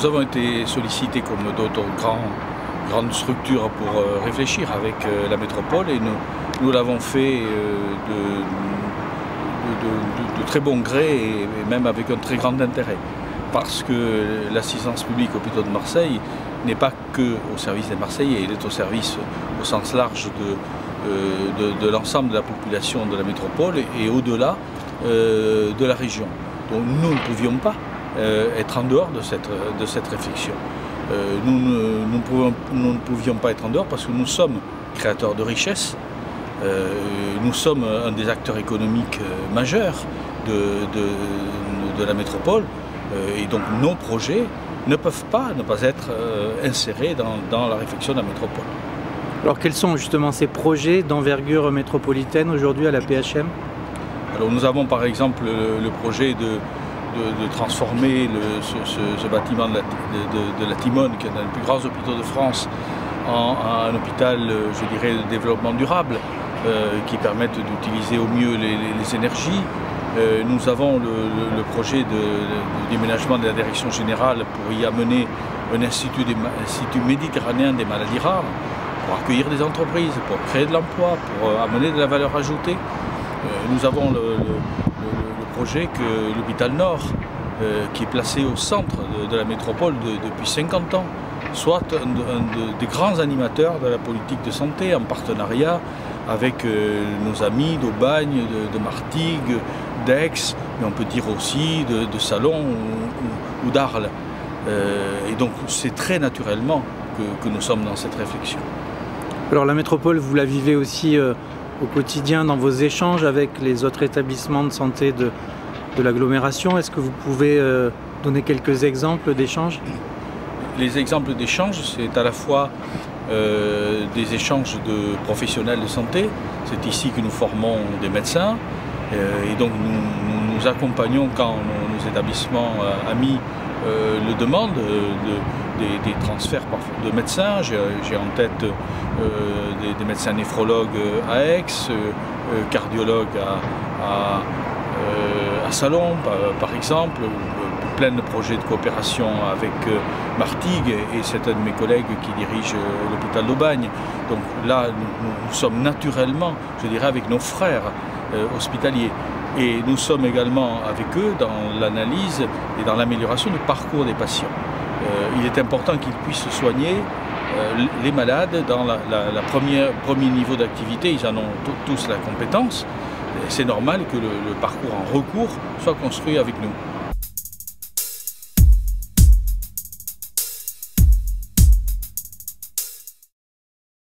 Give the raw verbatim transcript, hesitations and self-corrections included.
nous avons été sollicités comme d'autres grands, grandes structures pour euh, réfléchir avec euh, la métropole et nous, nous l'avons fait euh, de, de, de, de très bon gré et, et même avec un très grand intérêt. Parce que l'assistance publique aux hôpitaux de Marseille n'est pas que au service des Marseillais, il est au service au sens large de, euh, de, de l'ensemble de la population de la métropole et, et au-delà euh, de la région. Donc nous ne pouvions pas euh, être en dehors de cette, de cette réflexion. Euh, nous, ne, nous, pouvons, nous ne pouvions pas être en dehors parce que nous sommes créateurs de richesses, euh, nous sommes un des acteurs économiques majeurs de, de, de la métropole euh, et donc nos projets ne peuvent pas ne pas être euh, insérés dans, dans la réflexion de la métropole. Alors quels sont justement ces projets d'envergure métropolitaine aujourd'hui à la P H M? Alors nous avons par exemple le, le projet de, de, de transformer le, ce, ce, ce bâtiment de la, de, de la Timone, qui est un des plus grands hôpitaux de France, en, en un hôpital, je dirais, de développement durable, euh, qui permette d'utiliser au mieux les, les, les énergies. Euh, nous avons le, le, le projet de, de déménagement de la direction générale pour y amener un institut, des, institut méditerranéen des maladies rares, pour accueillir des entreprises, pour créer de l'emploi, pour euh, amener de la valeur ajoutée. Nous avons le, le, le projet que l'hôpital Nord, euh, qui est placé au centre de, de la métropole de, depuis cinquante ans, soit un, un de, des grands animateurs de la politique de santé en partenariat avec euh, nos amis d'Aubagne, de, de Martigues, d'Aix, mais on peut dire aussi de, de Salon ou, ou, ou d'Arles. Euh, et donc c'est très naturellement que, que nous sommes dans cette réflexion. Alors la métropole, vous la vivez aussi euh... au quotidien dans vos échanges avec les autres établissements de santé de, de l'agglomération. Est-ce que vous pouvez euh, donner quelques exemples d'échanges? Les exemples d'échanges, c'est à la fois euh, des échanges de professionnels de santé. C'est ici que nous formons des médecins euh, et donc nous, nous, nous accompagnons quand nos, nos établissements euh, amis euh, le demandent, euh, de, Des, des transferts de médecins. J'ai en tête euh, des, des médecins néphrologues à Aix, euh, cardiologues à, à, euh, à Salon par, par exemple, euh, plein de projets de coopération avec euh, Martigues et, et c'est un de mes collègues qui dirige euh, l'hôpital d'Aubagne. Donc là, nous, nous sommes naturellement, je dirais, avec nos frères euh, hospitaliers. Et nous sommes également avec eux dans l'analyse et dans l'amélioration du parcours des patients. Euh, il est important qu'ils puissent soigner euh, les malades dans la, la, la première, premier niveau d'activité. Ils en ont tous la compétence. C'est normal que le, le parcours en recours soit construit avec nous.